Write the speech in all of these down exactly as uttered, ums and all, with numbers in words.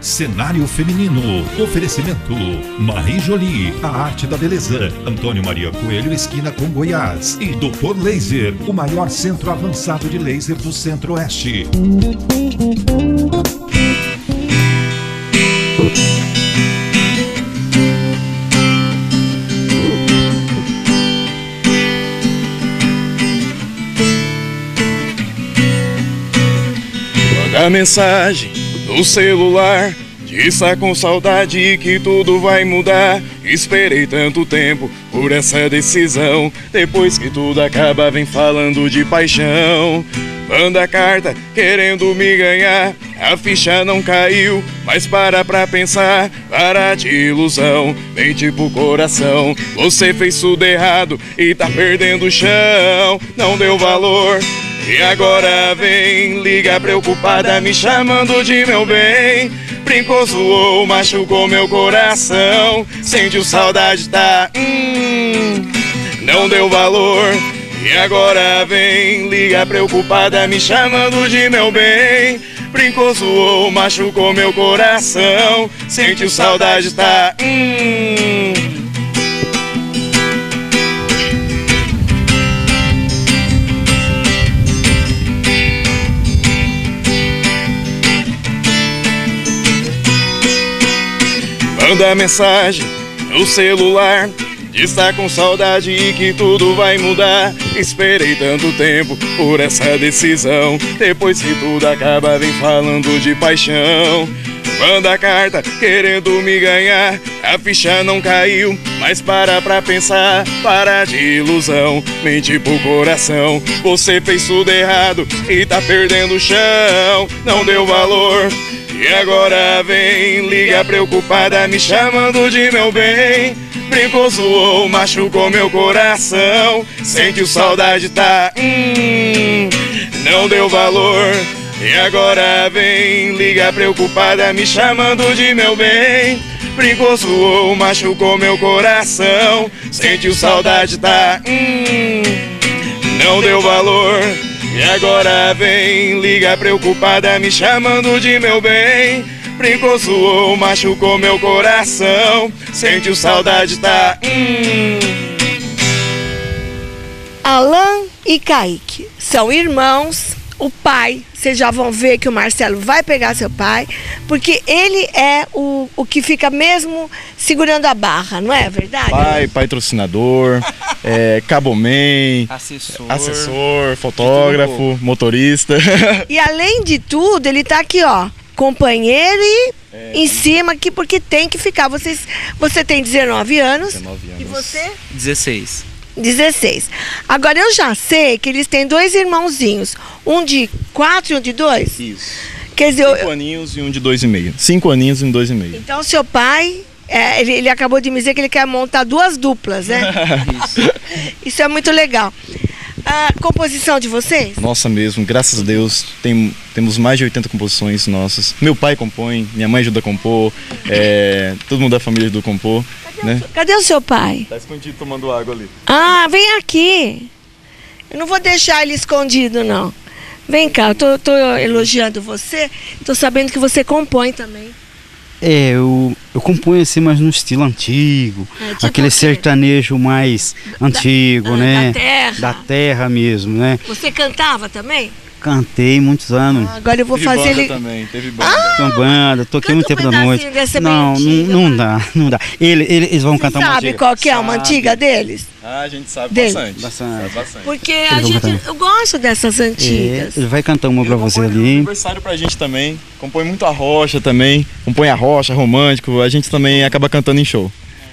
Cenário Feminino. Oferecimento Marie Jolie, a arte da beleza. Antônio Maria Coelho, esquina com Goiás. E doutor Laser, o maior centro avançado de laser do Centro-Oeste. Manda mensagem no celular, diz tá com saudade e que tudo vai mudar. Esperei tanto tempo por essa decisão, depois que tudo acaba vem falando de paixão. Manda carta querendo me ganhar, a ficha não caiu, mas para pra pensar, para de ilusão, vem tipo coração. Você fez tudo errado e tá perdendo o chão, não deu valor. E agora vem, liga preocupada, me chamando de meu bem. Brincou, zoou, machucou meu coração. Sentiu saudade, tá? Hum, não deu valor. E agora vem, liga preocupada, me chamando de meu bem. Brincou, zoou, machucou meu coração. Sentiu saudade, tá? Hum. Manda mensagem no celular, diz tá com saudade e que tudo vai mudar. Esperei tanto tempo por essa decisão, depois que tudo acaba vem falando de paixão. Manda carta querendo me ganhar, a ficha não caiu, mas para pra pensar, para de ilusão, mente pro coração. Você fez tudo errado e tá perdendo o chão, não deu valor. E agora vem, liga preocupada, me chamando de meu bem. Brincou, zoou, machucou meu coração. Sentiu saudade, tá? Hum, não deu valor. E agora vem, liga preocupada, me chamando de meu bem. Brincou, zoou, machucou meu coração. Sentiu saudade, tá? Hum, não deu valor. E agora vem, liga preocupada, me chamando de meu bem. Brincou, zoou, machucou meu coração. Sentiu saudade, tá? Hum. Alan e Kaique são irmãos. O pai, vocês já vão ver que o Marcelo vai pegar seu pai, porque ele é o, o que fica mesmo segurando a barra, não é verdade? Pai, patrocinador, é, caboman, assessor, assessor, fotógrafo, motorista. E além de tudo, ele tá aqui, ó, companheiro e é, em cima aqui, porque tem que ficar. Vocês, você tem dezenove anos, dezenove anos. E você? dezesseis. dezesseis. Agora eu já sei que eles têm dois irmãozinhos, um de quatro e um de dois. Isso. Quer dizer, Cinco eu... aninhos e um de dois e meio. Cinco aninhos e um de dois e meio. Então seu pai, é, ele, ele acabou de me dizer que ele quer montar duas duplas, né? Isso. Isso é muito legal. A composição de vocês? Nossa mesmo, graças a Deus, tem, temos mais de oitenta composições nossas. Meu pai compõe, minha mãe ajuda a compor, é, todo mundo da família ajuda a compor. Cadê, né? o, cadê o seu pai? Tá escondido tomando água ali. Ah, vem aqui. Eu não vou deixar ele escondido, não. Vem cá, eu tô, tô elogiando você, tô sabendo que você compõe também. É, eu, eu componho assim, mas no estilo antigo, É, tipo aquele o quê? sertanejo mais antigo, ah, né? da terra. Da terra mesmo, né? Você cantava também? Cantei muitos anos. Ah, agora eu vou Teve fazer banda ele... também, teve banda. Ah! Tem uma banda, toquei muito Canta um tempo da noite. pedacinho dessa Não, bem não, antiga, não vai. dá, não dá. Ele, ele- eles vão Você cantar uma sabe antiga. qual que é uma Sabe. antiga deles? Ah, a gente sabe Dele. bastante. Bastante. Sabe bastante. Porque Eles a vão gente, cantar. eu gosto dessas É, antigas. ele vai cantar uma pra Ele você compõe ali. aniversário pra gente também. Compõe muito a rocha também. Compõe a rocha, romântico. A gente também acaba cantando em show.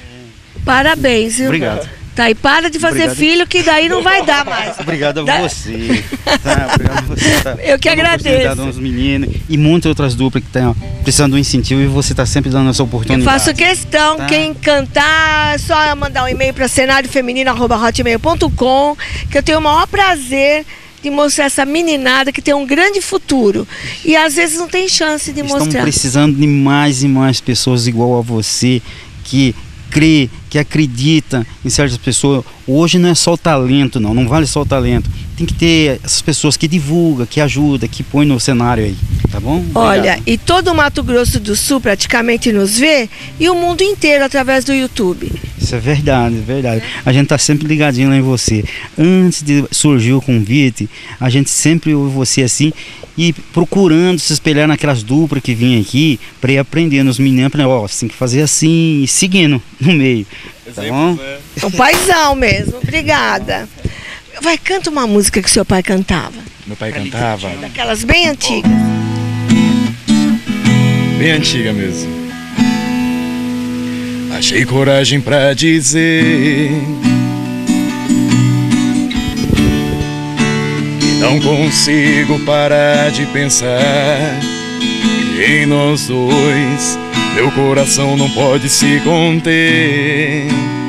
Parabéns, viu? Obrigado. Tá, e para de fazer Obrigado. filho, que daí não vai dar mais. Obrigado a Da- você. Tá, obrigado a você. Tá, Eu que dando agradeço. oportunidade aos meninos e muitas outras duplas que estão precisando de um incentivo e você está sempre dando essa Eu oportunidade. faço questão, Tá. quem cantar, é só mandar um e-mail para cenário feminino arroba hotmail ponto com, que eu tenho o maior prazer de mostrar essa meninada que tem um grande futuro. E às vezes não tem chance de Estamos mostrar. precisando de mais e mais pessoas igual a você, que crê, que acredita em certas pessoas. Hoje não é só o talento, não, não vale só o talento. Tem que ter essas pessoas que divulgam, que ajudam, que põem no cenário aí, tá bom? Obrigado. Olha, e todo o Mato Grosso do Sul praticamente nos vê e o mundo inteiro através do YouTube. Isso é verdade, é verdade. A gente tá sempre ligadinho lá em você. Antes de surgir o convite, a gente sempre ouve você assim e procurando se espelhar naquelas duplas que vinham aqui para ir aprendendo os meninos, para ó, você tem que fazer assim e seguindo no meio. Tá bom? Um paizão mesmo, obrigada. Vai, canta uma música que seu pai cantava. Meu pai cantava. Daquelas bem antigas. Bem antiga mesmo. Achei coragem pra dizer que não consigo parar de pensar em nós dois. Meu coração não pode se conter.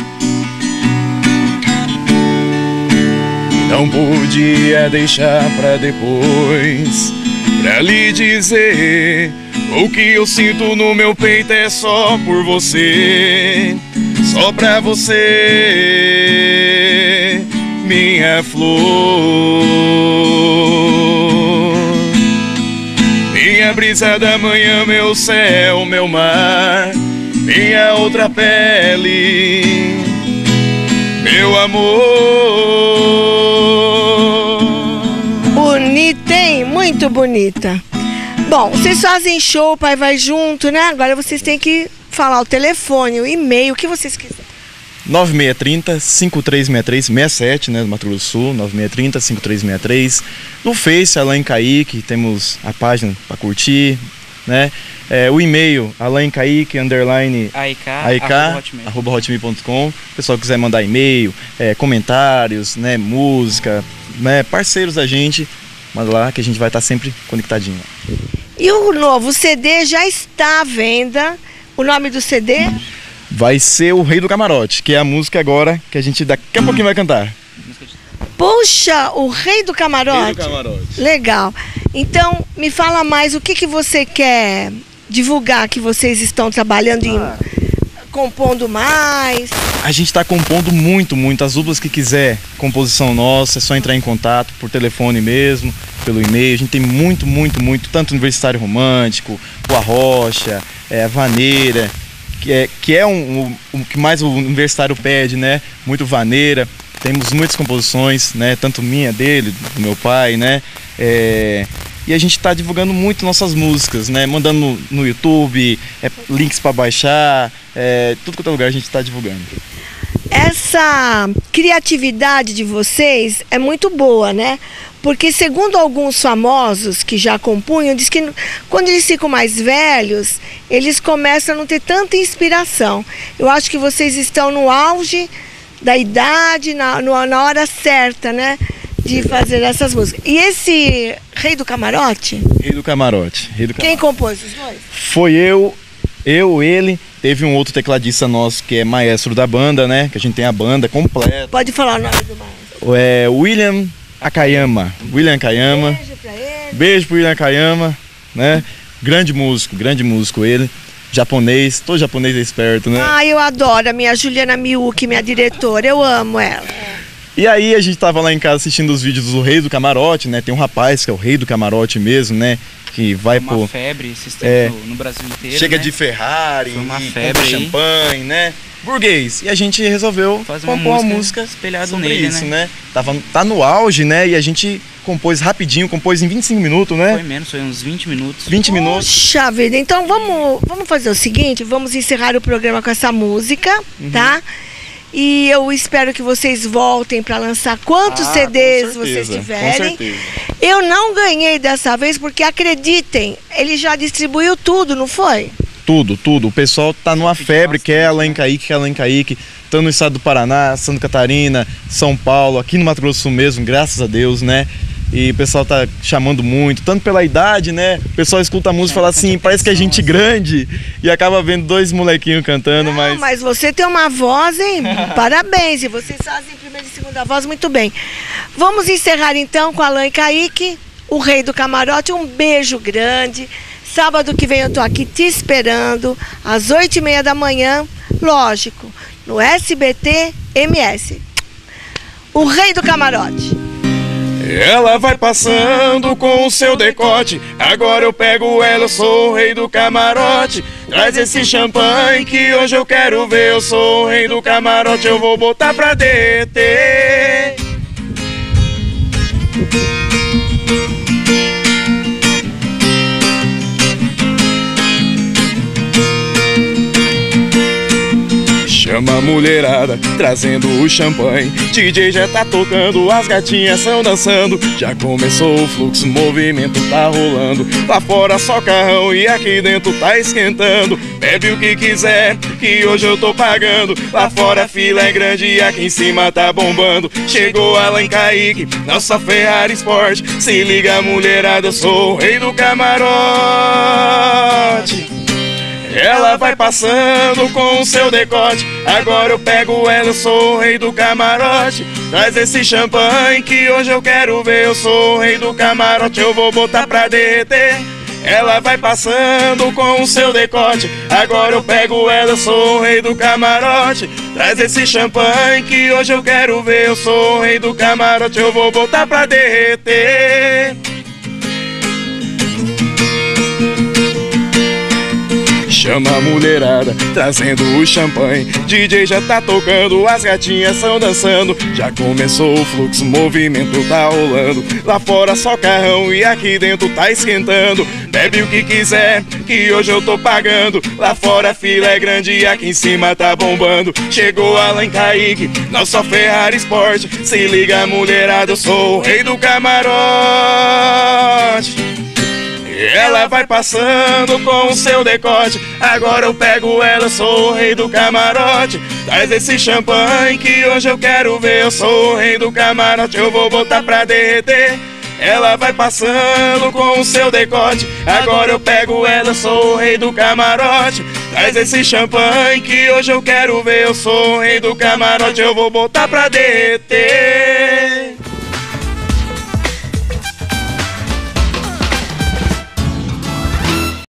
Não podia deixar pra depois, pra lhe dizer o que eu sinto no meu peito é só por você, só pra você, minha flor, minha brisa da manhã, meu céu, meu mar, minha outra pele, meu amor. Bonita, hein? Muito bonita. Bom, vocês fazem show, o pai vai junto, né? Agora vocês têm que falar o telefone, o e-mail, o que vocês quiserem. nove seis três zero, cinco três seis três, sessenta e sete, né, do Mato Grosso do Sul, nove seis três zero, cinco três seis três. No Face, Alain Kaique, temos a página para curtir, né? É, o e-mail, Alain Kaique, underline, aik, arroba hotmail ponto com. Se o pessoal quiser mandar e-mail, é, comentários, né, música, né, parceiros da gente, manda lá que a gente vai estar sempre conectadinho. E o novo C D já está à venda. O nome do C D? Vai ser o Rei do Camarote, que é a música agora que a gente daqui a pouquinho vai cantar. Puxa, o Rei do Camarote? Rei do Camarote. Legal. Então, me fala mais, o que, que você quer divulgar que vocês estão trabalhando em... Ah. Compondo mais? A gente está compondo muito, muito. As duplas que quiser composição nossa, é só entrar em contato por telefone mesmo, pelo e-mail. A gente tem muito, muito, muito, tanto Universitário Romântico, Boa Rocha, é, a Vaneira, que é, que é um, um, o que mais o universitário pede, né? Muito vaneira. Temos muitas composições, né? Tanto minha, dele, do meu pai, né? É... E a gente está divulgando muito nossas músicas, né? Mandando no, no YouTube, é, links para baixar, é, tudo quanto é lugar a gente está divulgando. Essa criatividade de vocês é muito boa, né? Porque segundo alguns famosos que já compunham, diz que quando eles ficam mais velhos, eles começam a não ter tanta inspiração. Eu acho que vocês estão no auge da idade, na, na hora certa, né? De fazer essas músicas. E esse Rei do Camarote? Rei do Camarote. Rei do Quem Camarote. compôs os dois? Foi eu, eu, ele. Teve um outro tecladista nosso que é maestro da banda, né? Que a gente tem a banda completa. Pode falar o nome do maestro. É William Akayama. William Akayama. Beijo pra ele. Beijo pro William Akayama, né? Grande músico, grande músico ele. Japonês, todo japonês é esperto, né? Ah, eu adoro a minha Juliana Miyuki, minha diretora. Eu amo ela. E aí a gente tava lá em casa assistindo os vídeos do Rei do Camarote, né? Tem um rapaz que é o Rei do Camarote mesmo, né? Que vai Foi uma por... febre esses tempos é, no, no Brasil inteiro, chega né? de Ferrari, Foi uma compra febre champanhe, né? Burguês. E a gente resolveu Fazer uma compor uma música música espelhado sobre nele, isso, né? né? Tava, tá no auge, né? E a gente compôs rapidinho, compôs em vinte e cinco minutos, né? Foi menos, foi uns vinte minutos. vinte minutos. Puxa vida, então vamos, vamos fazer o seguinte, vamos encerrar o programa com essa música, Uhum. tá? E eu espero que vocês voltem para lançar quantos Ah, C Ds com vocês certeza, tiverem. com certeza. Eu não ganhei dessa vez, porque acreditem, ele já distribuiu tudo, não foi? Tudo, tudo. O pessoal tá numa febre, quer Alain Kaique, quer Alain Kaique. Estão no estado do Paraná, Santa Catarina, São Paulo, aqui no Mato Grosso do Sul mesmo, graças a Deus, né? E o pessoal tá chamando muito, tanto pela idade, né? O pessoal escuta a música e fala assim, parece que é gente grande, e acaba vendo dois molequinhos cantando, Não, mas... mas você tem uma voz, hein? Parabéns, e vocês fazem primeira e segunda voz muito bem. Vamos encerrar então com Alain Kaique, o Rei do Camarote. Um beijo grande. Sábado que vem eu tô aqui te esperando, às oito e meia da manhã, lógico, no S B T M S. O Rei do Camarote. Ela vai passando com o seu decote, agora eu pego ela, eu sou o rei do camarote. Traz esse champanhe que hoje eu quero ver, eu sou o rei do camarote, eu vou botar pra derreter. Chama a mulherada, trazendo o champanhe. D J já tá tocando, as gatinhas são dançando. Já começou o fluxo, o movimento tá rolando. Lá fora só carrão e aqui dentro tá esquentando. Bebe o que quiser, que hoje eu tô pagando. Lá fora a fila é grande e aqui em cima tá bombando. Chegou Alan Kaique, nossa Ferrari Sport. Se liga mulherada, eu sou o rei do camarote. Ela vai passando com o seu decote, agora eu pego ela, eu sou o rei do camarote. Traz esse champanhe que hoje eu quero ver, eu sou o rei do camarote, eu vou botar pra derreter. Ela vai passando com o seu decote, agora eu pego ela, eu sou o rei do camarote. Traz esse champanhe que hoje eu quero ver, eu sou o rei do camarote, eu vou botar pra derreter. Chama a mulherada, trazendo o champanhe. D J já tá tocando, as gatinhas são dançando. Já começou o fluxo, o movimento tá rolando. Lá fora só carrão e aqui dentro tá esquentando. Bebe o que quiser, que hoje eu tô pagando. Lá fora a fila é grande e aqui em cima tá bombando. Chegou Alan Kaique, nossa Ferrari Sport. Se liga mulherada, eu sou o rei do camarote. Ela vai passando com o seu decote, agora eu pego ela, eu sou o rei do camarote. Traz esse champanhe que hoje eu quero ver, eu sou o rei do camarote, eu vou botar pra derreter. Ela vai passando com o seu decote, agora eu pego ela, eu sou o rei do camarote. Traz esse champanhe que hoje eu quero ver, eu sou o rei do camarote, eu vou botar pra derreter.